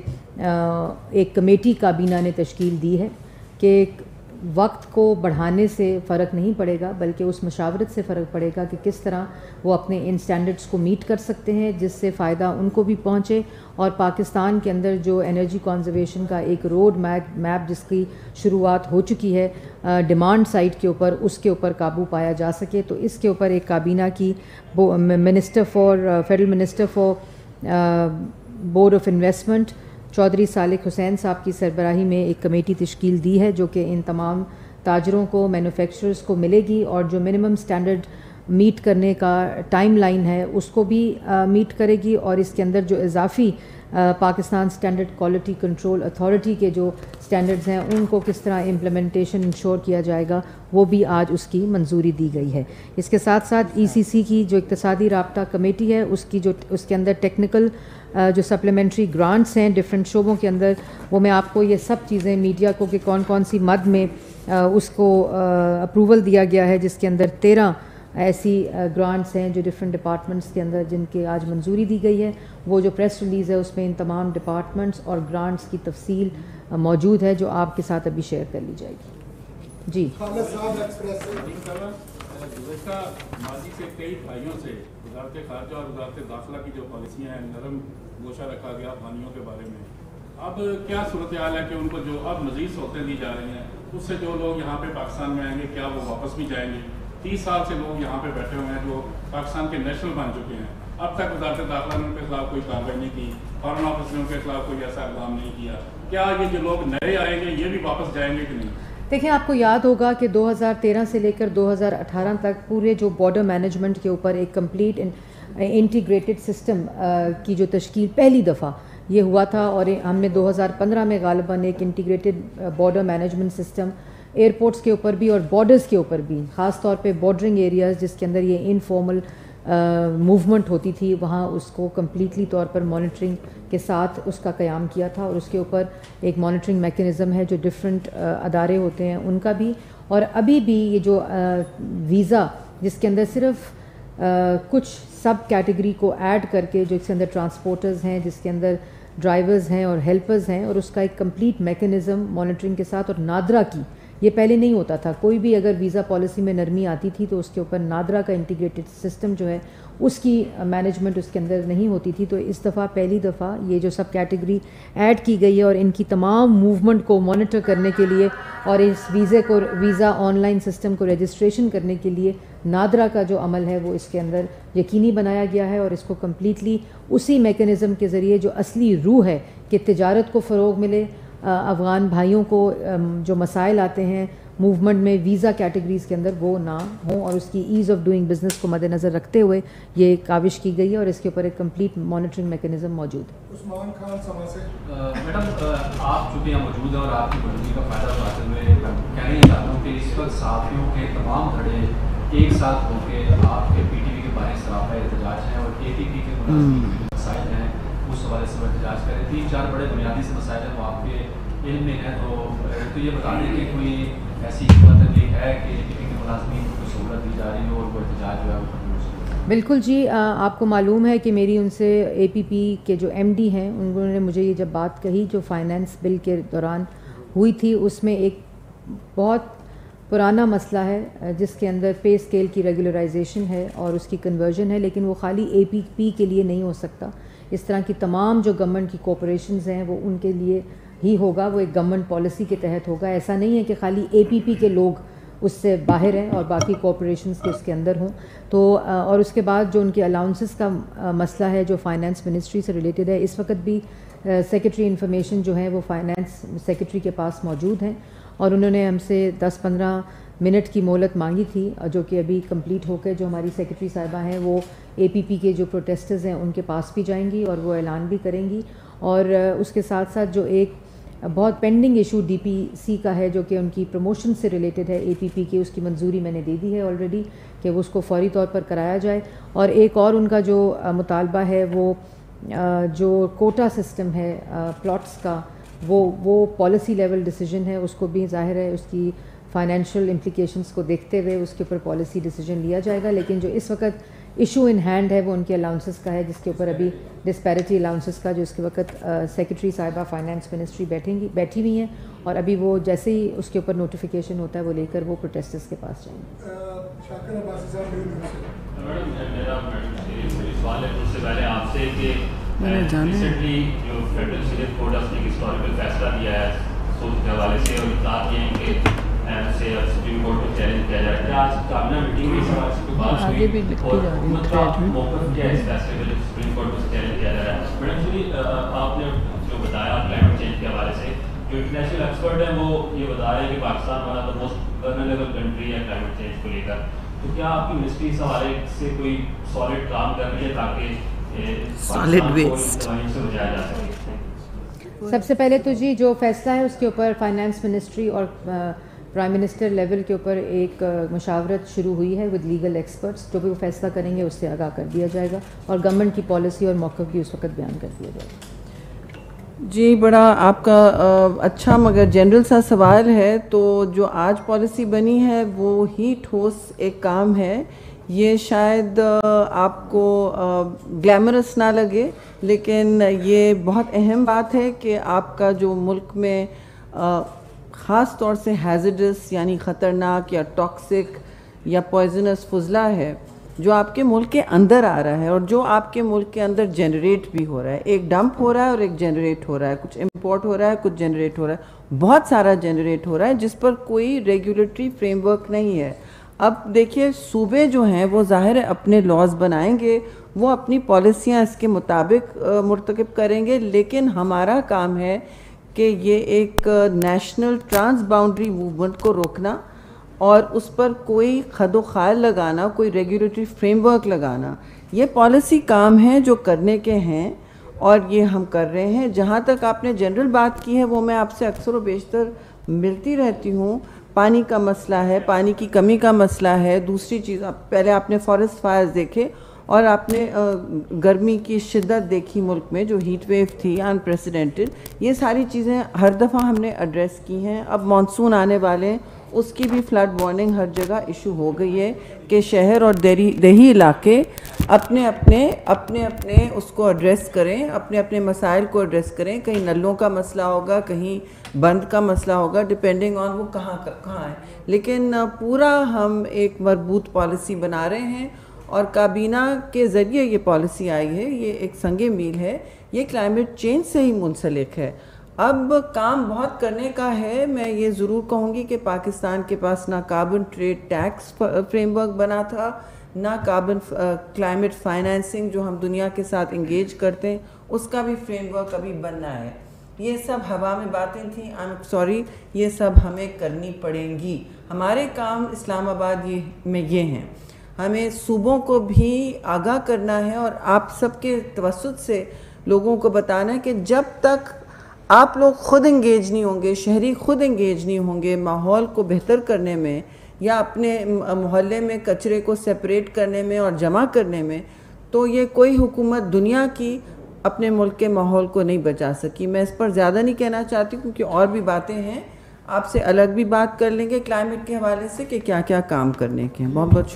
Speaker 1: ایک کمیٹی کابینہ نے تشکیل دی ہے کہ وقت کو بڑھانے سے فرق نہیں پڑے گا بلکہ اس مشاورت سے فرق پڑے گا کہ کس طرح وہ اپنے ان اسٹینڈرڈس کو میٹ کر سکتے ہیں جس سے فائدہ ان کو بھی پہنچے, اور پاکستان کے اندر جو انرجی کنزرویشن کا ایک روڈ میپ میپ جس کی شروعات ہو چکی ہے ڈیمانڈ سائڈ کے اوپر, اس کے اوپر قابو پایا جا سکے. تو اس کے اوپر ایک کابینہ کی minister for federal minister for board of investment Chaudhry Salih Hussain صاحب کی سربراہی میں ایک کمیٹی تشکیل دی ہے جو کہ ان تمام تاجروں کو, مینوفیکچررز کو ملے گی, اور جو منیمم سٹینڈرڈ میٹ کرنے کا ٹائم لائن ہے اس کو بھی میٹ کرے گی, اور اس کے اندر جو اضافی Pakistan standard quality control authority کے جو سٹینڈرڈز ہیں ان کو کس طرح امپلیمنٹیشن انشور کیا جائے گا وہ بھی آج اس کی منظوری دی گئی ہے. اس کے ساتھ ساتھ ای سی سی کی جو اقتصادی رابطہ کمیٹی ہے اس کی جو اس کے اندر ٹیکنیکل جو سپلیمنٹری گرانٹس ہیں ڈفرینٹ شعبوں کے اندر, وہ میں آپ کو یہ سب چیزیں میڈیا کو کہ کون کون سی مد میں اس کو اپروول دیا گیا ہے, جس کے اندر تیرہ ایسی گرانٹس ہیں جو ڈفرینٹ ڈپارٹمنٹس کے اندر جن کے آج منظوری دی گئی ہے. وہ جو پریس ریلیز ہے اس میں ان تمام ڈپارٹمنٹس اور گرانٹس کی تفصیل موجود ہے جو آپ کے ساتھ ابھی شیئر کر لی جائے گی. جی
Speaker 5: ماضی سے کئی بھائیوں سے وزارت خارجہ اور وزارت داخلہ کی جو پالیسیاں ہیں نرم گوشہ رکھا گیا پانیوں کے بارے میں, اب کیا صورتحال ہے کہ ان کو جو اب مزید سہولتیں دی جا رہی ہیں اس سے جو لوگ یہاں پہ پاکستان میں آئیں گے کیا وہ واپس بھی جائیں گے؟ تیس سال سے لوگ یہاں پہ بیٹھے ہوئے ہیں جو پاکستان کے نیشنل بن چکے ہیں, اب تک وزارت داخلہ نے ان کے خلاف کوئی کارروائی نہیں کی, فارن آفیسروں کے خلاف کوئی ایسا اقدام نہیں کیا. کیا یہ جو لوگ نئے آئیں گے یہ بھی واپس جائیں گے کہ نہیں؟
Speaker 1: دیکھیں, آپ کو یاد ہوگا کہ دو ہزار تیرہ سے لے کر دو ہزار اٹھارہ تک پورے جو بارڈر مینجمنٹ کے اوپر ایک کمپلیٹ انٹیگریٹڈ سسٹم کی جو تشکیل پہلی دفعہ یہ ہوا تھا, اور ہم نے دو ہزار پندرہ میں غالباً ایک integrated border management system airports کے اوپر بھی اور بارڈرز کے اوپر بھی, خاص طور پہ بارڈرنگ ایریاز جس کے اندر یہ انفارمل موومنٹ ہوتی تھی, وہاں اس کو کمپلیٹلی طور پر مانیٹرنگ کے ساتھ اس کا قیام کیا تھا, اور اس کے اوپر ایک مانیٹرنگ میکینزم ہے جو ڈفرینٹ ادارے ہوتے ہیں ان کا بھی. اور ابھی بھی یہ جو ویزا جس کے اندر صرف کچھ سب کیٹیگری کو ایڈ کر کے, جو اس کے اندر ٹرانسپورٹرز ہیں, جس کے اندر ڈرائیورز ہیں اور ہیلپرز ہیں, اور اس کا ایک کمپلیٹ میکینزم مانیٹرنگ کے ساتھ, اور نادرا کی یہ پہلے نہیں ہوتا تھا. کوئی بھی اگر ویزا پالیسی میں نرمی آتی تھی تو اس کے اوپر نادرا کا انٹیگریٹڈ سسٹم جو ہے اس کی مینجمنٹ اس کے اندر نہیں ہوتی تھی. تو اس دفعہ پہلی دفعہ یہ جو سب کیٹیگری ایڈ کی گئی ہے, اور ان کی تمام موومنٹ کو مانیٹر کرنے کے لیے اور اس ویزے کو ویزا آن لائن سسٹم کو رجسٹریشن کرنے کے لیے نادرا کا جو عمل ہے وہ اس کے اندر یقینی بنایا گیا ہے, اور اس کو کمپلیٹلی اسی میکینزم کے ذریعے جو اصلی روح ہے کہ تجارت کو فروغ ملے, افغان بھائیوں کو جو مسائل آتے ہیں موومنٹ میں ویزا کیٹیگریز کے اندر وہ نہ ہوں, اور اس کی ایز آف ڈوئنگ بزنس کو مد نظر رکھتے ہوئے یہ کاوش کی گئی ہے, اور اس کے اوپر ایک کمپلیٹ مانیٹرنگ میکینزم موجود ہے.
Speaker 6: عثمان خان سما سے
Speaker 7: میڈم, آپ چونکہ یہاں موجود ہیں اور آپ کی موجودگی کا فائدہ اٹھاتے ہوئے کہنا یہ چاہتا ہوں کہ اس وقت صحافیوں کے تمام دھڑے ایک ساتھ ہو کے آپ کے پی ٹی وی کے بارے سراپا احتجاج ہیں, اور اے پی پی کے ملازمین مسائل ہیں اس حوالے سے وہ احتجاج کریں. تین چار بڑے بنیادی سے مسائل ہیں وہ آپ کے علم میں ہیں, تو تو یہ بتا دیں کہ کوئی ایسی حکمت ہے کہ اے پی پی کے ملازمین کو سہولت دی جا رہی ہو اور وہ احتجاج جو ہے.
Speaker 1: بالکل جی, آپ کو معلوم ہے کہ میری ان سے اے پی پی کے جو ایم ڈی ہیں انہوں نے مجھے یہ جب بات کہی جو فائنانس بل کے دوران ہوئی تھی, اس میں ایک بہت پرانا مسئلہ ہے جس کے اندر پے اسکیل کی ریگولرائزیشن ہے اور اس کی کنورژن ہے, لیکن وہ خالی اے پی پی کے لیے نہیں ہو سکتا. اس طرح کی تمام جو گورنمنٹ کی کوپریشنز ہیں وہ ان کے لیے ہی ہوگا, وہ ایک گورنمنٹ پالیسی کے تحت ہوگا. ایسا نہیں ہے کہ خالی اے پی پی کے لوگ اس سے باہر ہیں اور باقی کوپریشنز کے اس کے اندر ہوں. تو اور اس کے بعد جو ان کے الاؤنسز کا مسئلہ ہے جو فائنانس منسٹری سے ریلیٹڈ ہے, اس وقت بھی سیکرٹری انفارمیشن جو ہیں وہ فائنانس سیکرٹری کے پاس موجود ہیں, اور انہوں نے ہم سے دس پندرہ منٹ کی مہلت مانگی تھی, جو کہ ابھی کمپلیٹ ہو کے جو ہماری سیکرٹری صاحبہ ہیں وہ اے پی پی کے جو پروٹیسٹرز ہیں ان کے پاس بھی جائیں گی اور وہ اعلان بھی کریں گی. اور اس کے ساتھ ساتھ جو ایک بہت pending issue D P C کا ہے جو کہ ان کی پروموشن سے ریلیٹڈ ہے اے پی پی کی, اس کی منظوری میں نے دے دی ہے آلریڈی کہ وہ اس کو فوری طور پر کرایا جائے. اور ایک اور ان کا جو مطالبہ ہے وہ جو کوٹا سسٹم ہے پلاٹس کا, وہ وہ پالیسی لیول ڈیسیجن ہے, اس کو بھی ظاہر ہے اس کی فائنینشیل امپلیکیشنس کو دیکھتے ہوئے اس کے اوپر پالیسی ڈیسیجن لیا جائے گا. لیکن جو اس وقت ایشو ان ہینڈ ہے وہ ان کے الاؤنسز کا ہے, جس کے اوپر ابھی ڈسپیرٹی الاؤنسز کا جو اس کے وقت سیکرٹری صاحبہ فائنانس منسٹری بیٹھیں گی بیٹھی ہوئی ہیں, اور ابھی وہ جیسے ہی اس کے اوپر نوٹیفیکیشن ہوتا ہے وہ لے کر وہ پروٹیسٹرز کے پاس جائیں گے.
Speaker 6: شاکر عباسی صاحب
Speaker 7: میرا سوال ہے اس سے پہلے آپ سے کہ ریسنٹلی جو فیڈرل سیریت کورٹ نے ایک ہسٹوریکل فیصلہ دیا ہے سود کے حوالے سے, اور اطلاعات یہ ہیں کہ سے سپریم کورٹ کو چیلنج کیا جائے گا. آج کابینہ میٹنگ میں اس حوالے سے بات ہوئی, اور حکومت کا موقف کیا ہے اس فیصلے میں جب سپریم کورٹ کو چیلنج کیا جا رہا ہے؟ میڈم جی, آپ نے جو بتایا کلائمیٹ چینج کے حوالے سے, جو انٹرنیشنل ایکسپرٹ ہیں وہ یہ بتا رہے ہیں کہ پاکستان والا دا موسٹ ورنریبل کنٹری ہے کلائمیٹ چینج کو لے کر. تو کیا آپ کی منسٹری اس حوالے سے کوئی سالڈ کام کر رہی ہے تاکہ
Speaker 2: سالڈ ویسٹ
Speaker 7: سے بچایا جا سکے؟
Speaker 1: سب سے پہلے تو جی جو فیصلہ ہے اس کے اوپر فائنانس منسٹری اور پرائم منسٹر لیول کے اوپر ایک مشاورت شروع ہوئی ہے ود لیگل ایکسپرٹس, جو بھی وہ فیصلہ کریں گے اس سے آگاہ کر دیا جائے گا, اور گورنمنٹ کی پالیسی اور موقف بھی اس وقت بیان کر دیا جائے گا.
Speaker 2: جی, بڑا آپ کا اچھا مگر جنرل سا سوال ہے. تو جو آج پالیسی بنی ہے وہ ہی ٹھوس ایک کام ہے. یہ شاید آپ کو گلیمرس نہ لگے, لیکن یہ بہت اہم بات ہے کہ آپ کا جو ملک میں خاص طور سے ہیزڈس یعنی خطرناک یا ٹاکسک یا پوائزنس فضلہ ہے جو آپ کے ملک کے اندر آ رہا ہے, اور جو آپ کے ملک کے اندر جنریٹ بھی ہو رہا ہے. ایک ڈمپ ہو رہا ہے اور ایک جنریٹ ہو رہا ہے, کچھ امپورٹ ہو رہا ہے کچھ جنریٹ ہو رہا ہے, بہت سارا جنریٹ ہو رہا ہے جس پر کوئی ریگولیٹری فریم ورک نہیں ہے. اب دیکھیے صوبے جو ہیں وہ ظاہر ہے اپنے لاز بنائیں گے, وہ اپنی پالیسیاں اس کے مطابق مرتکب کریں گے, لیکن ہمارا کام ہے کہ یہ ایک نیشنل ٹرانس باؤنڈری موومنٹ کو روکنا اور اس پر کوئی خد و خال لگانا, کوئی ریگولیٹری فریم ورک لگانا. یہ پالیسی کام ہیں جو کرنے کے ہیں اور یہ ہم کر رہے ہیں. جہاں تک آپ نے جنرل بات کی ہے وہ میں آپ سے اکثر و بیشتر ملتی رہتی ہوں. پانی کا مسئلہ ہے, پانی کی کمی کا مسئلہ ہے. دوسری چیز, پہلے آپ نے فارسٹ فائرز دیکھے اور آپ نے گرمی کی شدت دیکھی ملک میں جو ہیٹ ویو تھی انپریسیڈنٹڈ. یہ ساری چیزیں ہر دفعہ ہم نے ایڈریس کی ہیں. اب مانسون آنے والے ہیں, اس کی بھی فلڈ وارننگ ہر جگہ ایشو ہو گئی ہے کہ شہر اور دیہی دیہی علاقے اپنے اپنے اپنے اپنے اس کو ایڈریس کریں, اپنے اپنے مسائل کو ایڈریس کریں. کہیں نلوں کا مسئلہ ہوگا, کہیں بند کا مسئلہ ہوگا, ڈپینڈنگ آن وہ کہاں کہاں ہے. لیکن پورا ہم ایک مربوط پالیسی بنا رہے ہیں اور کابینہ کے ذریعے یہ پالیسی آئی ہے. یہ ایک سنگ میل ہے, یہ کلائمیٹ چینج سے ہی منسلک ہے. اب کام بہت کرنے کا ہے. میں یہ ضرور کہوں گی کہ پاکستان کے پاس نہ carbon trade tax framework بنا تھا, نہ کاربن کلائمیٹ فائنینسنگ جو ہم دنیا کے ساتھ انگیج کرتے ہیں اس کا بھی فریم ورک ابھی بننا ہے. یہ سب ہوا میں باتیں تھیں, آئی ایم سوری, یہ سب ہمیں کرنی پڑیں گی. ہمارے کام اسلام آباد یہ میں یہ ہیں, ہمیں صوبوں کو بھی آگاہ کرنا ہے اور آپ سب کے توسط سے لوگوں کو بتانا ہے کہ جب تک آپ لوگ خود انگیج نہیں ہوں گے, شہری خود انگیج نہیں ہوں گے ماحول کو بہتر کرنے میں یا اپنے محلے میں کچرے کو سیپریٹ کرنے میں اور جمع کرنے میں, تو یہ کوئی حکومت دنیا کی اپنے ملک کے ماحول کو نہیں بچا سکی. میں اس پر زیادہ نہیں کہنا چاہتی کیونکہ اور بھی باتیں ہیں, آپ سے الگ بھی بات کر لیں گے کلائمیٹ کے حوالے سے کہ کیا کیا کام کرنے کے ہیں. بہت بہت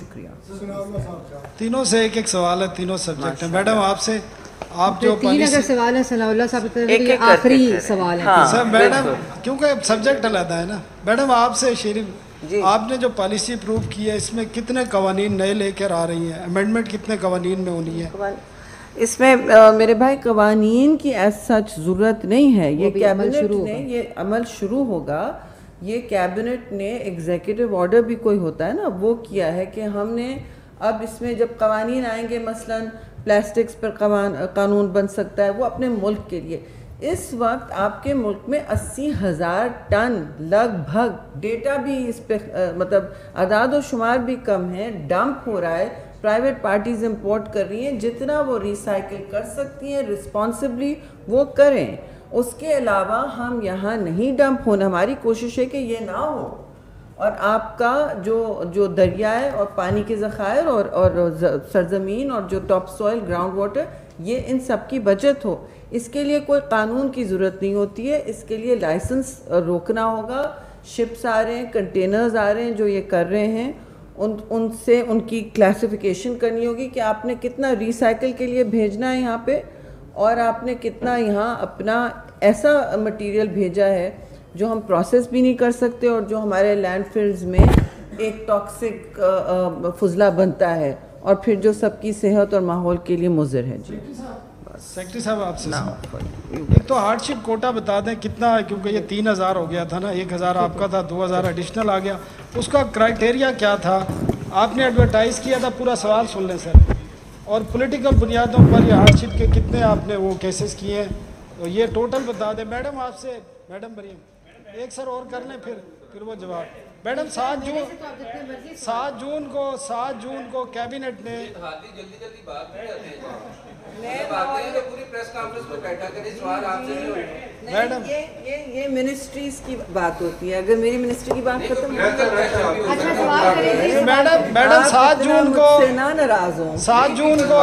Speaker 2: شکریہ.
Speaker 6: تینوں سے ایک ایک سوال ہے, تینوں سبجیکٹ ہیں. میڈم آپ سے, آپ جو
Speaker 1: تین اگر سوال ہے ثناء اللہ صاحب کی آخری سوال ہے
Speaker 6: سر. میڈم کیونکہ سبجیکٹ علیحدہ ہے نا, میڈم آپ سے شریف, آپ نے جو پالیسی اپروو کی ہے اس میں کتنے قوانین نئے لے کر آ رہی ہیں, امینڈمنٹ کتنے قوانین میں ہونی ہے؟
Speaker 2: اس میں میرے بھائی قوانین کی ایز سچ ضرورت نہیں ہے. یہ کیبنٹ نے, یہ عمل شروع ہوگا. یہ کیبنٹ نے ایگزیکٹو آرڈر بھی کوئی ہوتا ہے نا, وہ کیا ہے کہ ہم نے اب اس میں جب قوانین آئیں گے, مثلاً پلاسٹکس پر قانون بن سکتا ہے وہ اپنے ملک کے لیے. اس وقت آپ کے ملک میں اسی ہزار ٹن لگ بھگ, ڈیٹا بھی اس پہ مطلب اعداد و شمار بھی کم ہے, ڈمپ ہو رہا ہے. پرائیویٹ پارٹیز امپورٹ کر رہی ہیں, جتنا وہ ریسائیکل کر سکتی ہیں رسپانسبلی وہ کریں. اس کے علاوہ ہم یہاں نہیں ڈمپ ہونا, ہماری کوشش ہے کہ یہ نہ ہو. اور آپ کا جو جو دریائے اور پانی کے ذخائر اور اور سرزمین اور جو ٹاپ سوئل گراؤنڈ واٹر, یہ ان سب کی بچت ہو. اس کے لیے کوئی قانون کی ضرورت نہیں ہوتی ہے. اس کے لیے لائسنس روکنا ہوگا. شپس آ رہے ہیں, کنٹینرز آ رہے ہیں جو یہ کر رہے ہیں, ان ان سے ان کی کلاسیفیکیشن کرنی ہوگی کہ آپ نے کتنا ریسائیکل کے لیے بھیجنا ہے یہاں پہ, اور آپ نے کتنا یہاں اپنا ایسا مٹیریل بھیجا ہے جو ہم پروسیس بھی نہیں کر سکتے اور جو ہمارے لینڈ فلز میں ایک ٹاکسک فضلہ بنتا ہے اور پھر جو سب کی صحت اور ماحول کے لیے مضر ہے. جی
Speaker 6: سیکرٹری صاحب آپ سے ایک تو ہارڈ شپ کوٹا بتا دیں کتنا ہے, کیونکہ یہ تین ہزار ہو گیا تھا نا, ایک ہزار آپ کا تھا, دو ہزار ایڈیشنل آ گیا. اس کا کرائٹیریا کیا تھا؟ آپ نے ایڈورٹائز کیا تھا, پورا سوال سن لیں سر. اور پولیٹیکل بنیادوں پر یہ ہارڈ شپ کے کتنے آپ نے وہ کیسز کیے ہیں, یہ ٹوٹل بتا دیں. میڈم آپ سے, میڈم مریم ایک سر اور کر لیں پھر پھر وہ جواب. میڈم سات جون سات جون کو سات جون کو کیبنٹ نے
Speaker 8: جلدی جلدی بات پوری پریس کانفرنس میں بیٹھا کرے سوال آپ سے.
Speaker 2: میڈم یہ یہ منسٹریز کی بات ہوتی ہے, اگر میری منسٹری کی بات ختم
Speaker 6: میڈم میڈم سات جون کو
Speaker 2: نہ ناراض ہوں,
Speaker 6: سات جون کو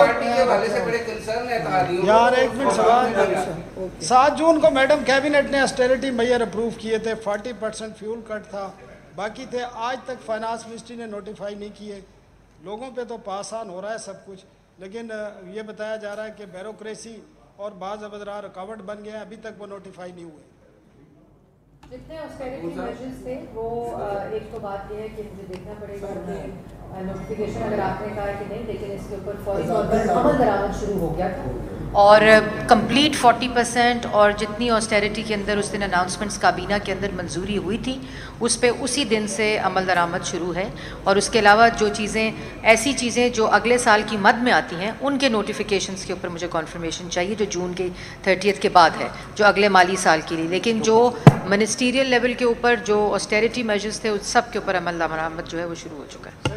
Speaker 6: یار ایک منٹ سوال. سات جون کو میڈم کیبنٹ نے اسٹیرٹی میئر اپروو کیے تھے, فورٹی پرسینٹ فیول کٹ تھا, باقی تھے. آج تک فائنانس منسٹری نے نوٹیفائی نہیں کیے. لوگوں پہ تو پاسان ہو رہا ہے سب کچھ, لیکن یہ بتایا جا رہا ہے کہ بیوروکریسی اور بعض ابزرار رکاوٹ بن گئے ہیں, ابھی تک وہ نوٹیفائی نہیں ہوئے.
Speaker 1: جتنے آسٹیرٹی میجرز تھے وہ ایک تو بات یہ ہے کہ مجھے دیکھنا پڑے گا کہ نوٹیفیکیشن اگر آپ نے کہا کہ نہیں, لیکن اس کے اوپر فوری طور پر عمل درآمد شروع ہو گیا تھا. اور کمپلیٹ فورٹی پرسینٹ اور جتنی آسٹیریٹی کے اندر اس دن اناؤنسمنٹس کابینہ کے اندر منظوری ہوئی تھی اس پہ اسی دن سے عمل درآمد شروع ہے. اور اس کے علاوہ جو چیزیں ایسی چیزیں جو اگلے سال کی مد میں آتی ہیں ان کے نوٹیفیکیشنز کے اوپر مجھے کنفرمیشن چاہیے جو جون کے تھرٹیتھ کے بعد ہے جو اگلے مالی سال کے لیے. لیکن جو منسٹیریل لیول کے اوپر جو آسٹیریٹی میجرز تھے اس سب کے اوپر عمل درآمد جو ہے وہ شروع ہو چکا ہے.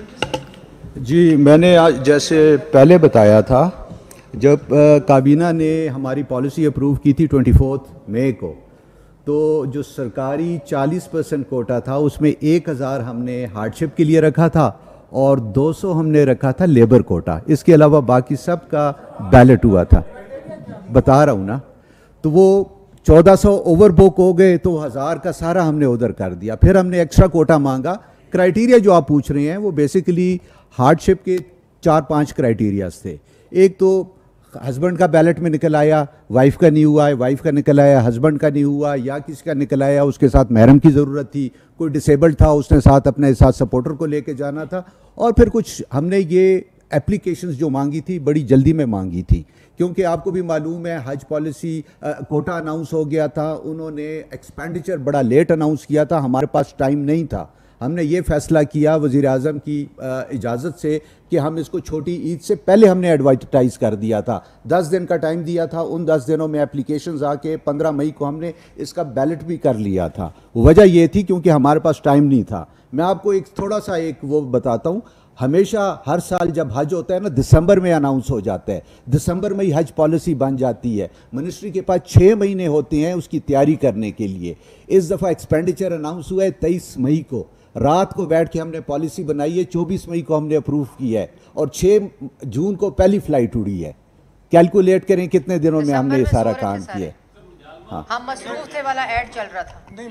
Speaker 4: جی میں نے آج جیسے پہلے بتایا تھا جب کابینہ نے ہماری پالیسی اپروو کی تھی ٹوئنٹی فورتھ مئی کو تو جو سرکاری چالیس پرسنٹ کوٹا تھا اس میں ایک ہزار ہم نے ہارڈ شپ کے لیے رکھا تھا اور دو سو ہم نے رکھا تھا لیبر کوٹا. اس کے علاوہ باقی سب کا بیلٹ ہوا تھا. بتا رہا ہوں نا. تو وہ چودہ سو اوور بک ہو گئے تو ہزار کا سارا ہم نے ادھر کر دیا. پھر ہم نے ایکسٹرا کوٹا مانگا. کرائیٹیریا جو آپ پوچھ رہے ہیں وہ بیسیکلی ہارڈ شپ کے چار پانچ کرائیٹیریاز تھے. ایک تو ہسبینڈ کا بیلٹ میں نکل آیا, وائف کا نہیں ہوا ہے, وائف کا نکل آیا, ہسبینڈ کا نہیں ہوا, یا کسی کا نکل آیا اس کے ساتھ محرم کی ضرورت تھی, کوئی ڈسیبلڈ تھا اس نے ساتھ اپنے ساتھ سپورٹر کو لے کے جانا تھا. اور پھر کچھ ہم نے یہ اپلیکیشنز جو مانگی تھی بڑی جلدی میں مانگی تھی کیونکہ آپ کو بھی معلوم ہے حج پالیسی کوٹا اناؤنس ہو گیا تھا, انہوں نے ایکسپینڈیچر بڑا لیٹ اناؤنس کیا تھا, ہمارے پاس ٹائم نہیں تھا. ہم نے یہ فیصلہ کیا وزیر اعظم کی اجازت سے کہ ہم اس کو چھوٹی عید سے پہلے ہم نے ایڈورٹائز کر دیا تھا. دس دن کا ٹائم دیا تھا. ان دس دنوں میں اپلیکیشنز آ کے پندرہ مئی کو ہم نے اس کا بیلٹ بھی کر لیا تھا. وجہ یہ تھی کیونکہ ہمارے پاس ٹائم نہیں تھا. میں آپ کو ایک تھوڑا سا ایک وہ بتاتا ہوں. ہمیشہ ہر سال جب حج ہوتا ہے نا دسمبر میں اناؤنس ہو جاتا ہے, دسمبر میں ہی حج پالیسی بن جاتی ہے. منسٹری کے پاس چھ مہینے ہوتے ہیں اس کی تیاری کرنے کے لیے. اس دفعہ ایکسپینڈیچر اناؤنس ہوا ہے تیئیس مئی کو. رات کو بیٹھ کے ہم نے پالیسی بنائی ہے, چوبیس مئی کو ہم نے اپروو کی ہے اور چھ جون کو پہلی فلائٹ اڑی ہے. کیلکولیٹ کریں کتنے دنوں میں ہم نے یہ سارا کام کیا.
Speaker 1: ہاں ہم مصروف تھے والا ایڈ چل رہا تھا.
Speaker 9: نہیں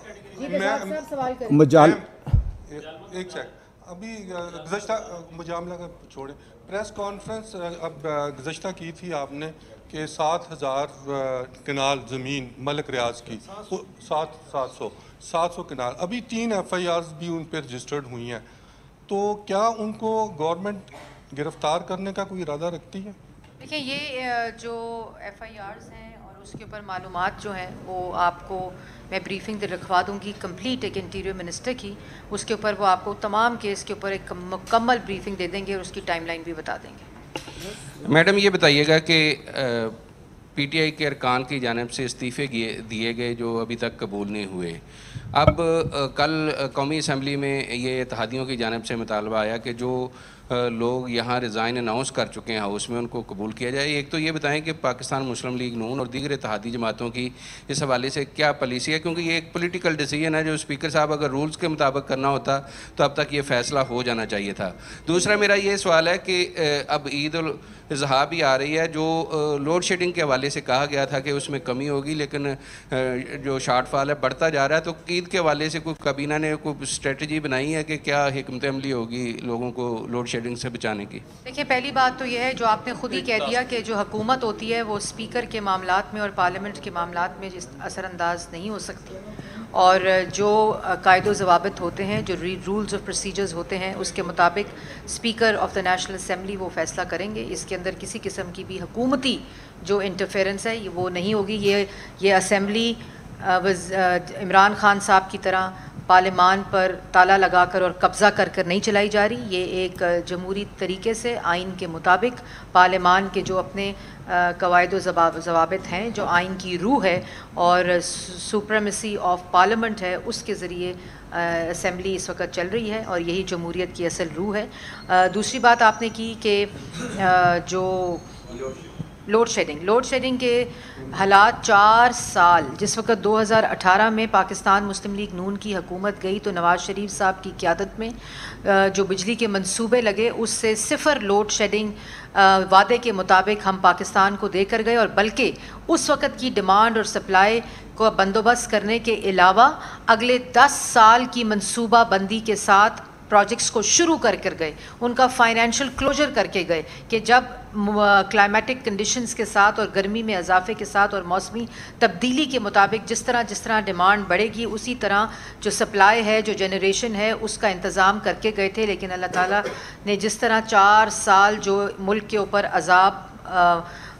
Speaker 4: مجال
Speaker 9: ایک سیکنڈ ابھی گزشتہ مجاملہ کا چھوڑیں. پریس کانفرنس اب گزشتہ کی تھی آپ نے کہ سات ہزار کنال زمین ملک ریاض کی, سات سات سو سات سو کنال. ابھی تین ایف آئی آرز بھی ان پہ رجسٹرڈ ہوئی ہیں, تو کیا ان کو گورنمنٹ گرفتار کرنے کا کوئی ارادہ رکھتی ہے؟
Speaker 1: دیکھیں یہ جو ایف آئی آرز ہیں اور اس کے اوپر معلومات جو ہیں وہ آپ کو میں بریفنگ دے رکھوا دوں گی کمپلیٹ ایک انٹیریئر منسٹر کی. اس کے اوپر وہ آپ کو تمام کیس کے اوپر ایک مکمل بریفنگ دے دیں گے اور اس کی ٹائم لائن بھی بتا دیں گے.
Speaker 8: میڈم یہ بتائیے گا کہ پی ٹی آئی کے ارکان کی جانب سے استعفے دیے گئے جو ابھی تک قبول نہیں ہوئے, اب کل قومی اسمبلی میں یہ اتحادیوں کی جانب سے مطالبہ آیا کہ جو لوگ یہاں ریزائن اناؤنس کر چکے ہیں ہاؤس میں ان کو قبول کیا جائے. ایک تو یہ بتائیں کہ پاکستان مسلم لیگ نون اور دیگر اتحادی جماعتوں کی اس حوالے سے کیا پالیسی ہے, کیونکہ یہ ایک پولیٹیکل ڈیسیجن ہے جو اسپیکر صاحب اگر رولز کے مطابق کرنا ہوتا تو اب تک یہ فیصلہ ہو جانا چاہیے تھا. دوسرا میرا یہ سوال ہے کہ اب عید الاضحیٰ بھی آ رہی ہے, جو لوڈ شیڈنگ کے حوالے سے کہا گیا تھا کہ اس میں کمی ہوگی لیکن جو شارٹ فال ہے بڑھتا جا رہا ہے, تو عید کے حوالے سے کوئی کابینہ نے کوئی اسٹریٹجی بنائی ہے کہ کیا حکمت عملی ہوگی لوگوں کو لوڈ شیڈنگ سے بچانے کی؟
Speaker 1: دیکھیں پہلی بات تو یہ ہے جو آپ نے خود ہی کہہ دیا کہ جو حکومت ہوتی ہے وہ اسپیکر کے معاملات میں اور پارلیمنٹ کے معاملات میں جس اثر انداز نہیں ہو سکتی, اور جو قاعد و ضوابط ہوتے ہیں جو رولز آف پروسیجرز ہوتے ہیں اس کے مطابق speaker of the national assembly وہ فیصلہ کریں گے. اس کے اندر کسی قسم کی بھی حکومتی جو انٹرفیرنس ہے وہ نہیں ہوگی. یہ یہ اسمبلی عمران خان صاحب کی طرح پارلیمان پر تالا لگا کر اور قبضہ کر کر نہیں چلائی جا رہی. یہ ایک جمہوری طریقے سے آئین کے مطابق پارلیمان کے جو اپنے قواعد و ضوابط ہیں, جو آئین کی روح ہے اور سپریمیسی آف پارلیمنٹ ہے, اس کے ذریعے اسمبلی اس وقت چل رہی ہے اور یہی جمہوریت کی اصل روح ہے. دوسری بات آپ نے کی کہ جو لوڈ شیڈنگ لوڈ شیڈنگ کے حالات چار سال جس وقت دو ہزار اٹھارہ میں پاکستان مسلم لیگ نون کی حکومت گئی تو نواز شریف صاحب کی قیادت میں جو بجلی کے منصوبے لگے اس سے صفر لوڈ شیڈنگ وعدے کے مطابق ہم پاکستان کو دے کر گئے, اور بلکہ اس وقت کی ڈیمانڈ اور سپلائی کو بندوبست کرنے کے علاوہ اگلے دس سال کی منصوبہ بندی کے ساتھ پروجیکٹس کو شروع کر کر گئے, ان کا فائنینشیل کلوجر کر کے گئے کہ جب کلائمیٹک کنڈیشنز کے ساتھ اور گرمی میں اضافے کے ساتھ اور موسمی تبدیلی کے مطابق جس طرح جس طرح ڈیمانڈ بڑھے گی اسی طرح جو سپلائی ہے جو جنریشن ہے اس کا انتظام کر کے گئے تھے. لیکن اللہ تعالیٰ نے جس طرح چار سال جو ملک کے اوپر عذاب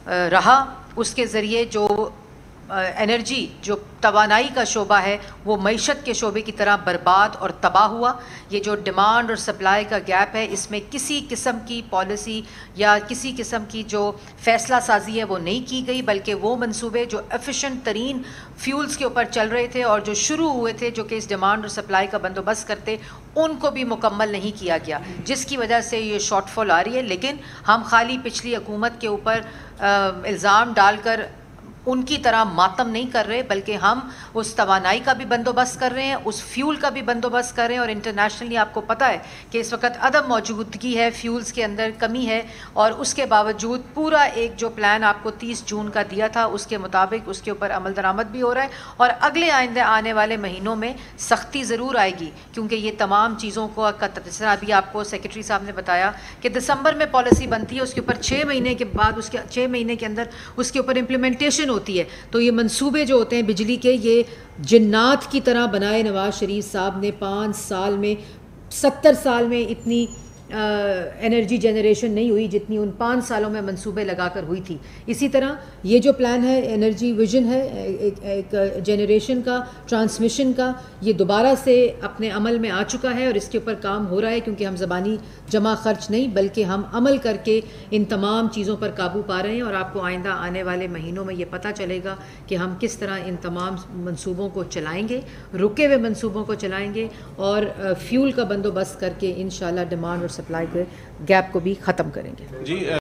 Speaker 1: رہا، اس کے ذریعے جو انرجی جو توانائی کا شعبہ ہے وہ معیشت کے شعبے کی طرح برباد اور تباہ ہوا۔ یہ جو ڈیمانڈ اور سپلائی کا گیپ ہے، اس میں کسی قسم کی پالیسی یا کسی قسم کی جو فیصلہ سازی ہے وہ نہیں کی گئی، بلکہ وہ منصوبے جو ایفیشنٹ ترین فیولز کے اوپر چل رہے تھے اور جو شروع ہوئے تھے جو کہ اس ڈیمانڈ اور سپلائی کا بندوبست کرتے، ان کو بھی مکمل نہیں کیا گیا، جس کی وجہ سے یہ شارٹ فال آ رہی ہے۔ لیکن ہم خالی پچھلی حکومت کے اوپر الزام ڈال کر ان کی طرح ماتم نہیں کر رہے، بلکہ ہم اس توانائی کا بھی بندوبست کر رہے ہیں، اس فیول کا بھی بندوبست کر رہے ہیں، اور انٹرنیشنلی آپ کو پتہ ہے کہ اس وقت عدم موجودگی ہے، فیولز کے اندر کمی ہے، اور اس کے باوجود پورا ایک جو پلان آپ کو تیس جون کا دیا تھا اس کے مطابق اس کے اوپر عمل درآمد بھی ہو رہا ہے، اور اگلے آئندہ آنے والے مہینوں میں سختی ضرور آئے گی، کیونکہ یہ تمام چیزوں کو جس طرح ابھی آپ کو سیکرٹری صاحب نے بتایا کہ دسمبر میں پالیسی بنتی ہے، اس کے اوپر چھ مہینے کے بعد اس کے چھ مہینے کے اندر اس کے اوپر امپلیمنٹیشن ہوتی ہے۔ تو یہ منصوبے جو ہوتے ہیں بجلی کے، یہ جنات کی طرح بنائے نواز شریف صاحب نے، پانچ سال میں ستر سال میں اتنی انرجی جنریشن نہیں ہوئی جتنی ان پانچ سالوں میں منصوبے لگا کر ہوئی تھی۔ اسی طرح یہ جو پلان ہے انرجی ویژن ہے ایک, ایک جنریشن کا، ٹرانسمیشن کا، یہ دوبارہ سے اپنے عمل میں آ چکا ہے اور اس کے اوپر کام ہو رہا ہے، کیونکہ ہم زبانی جمع خرچ نہیں بلکہ ہم عمل کر کے ان تمام چیزوں پر قابو پا رہے ہیں، اور آپ کو آئندہ آنے والے مہینوں میں یہ پتہ چلے گا کہ ہم کس طرح ان تمام منصوبوں کو چلائیں گے، رکے ہوئے منصوبوں کو چلائیں گے، اور فیول کا بندوبست کر کے انشاءاللہ ڈیمانڈ اور سپلائی کے گیپ کو بھی ختم کریں گے۔
Speaker 10: جی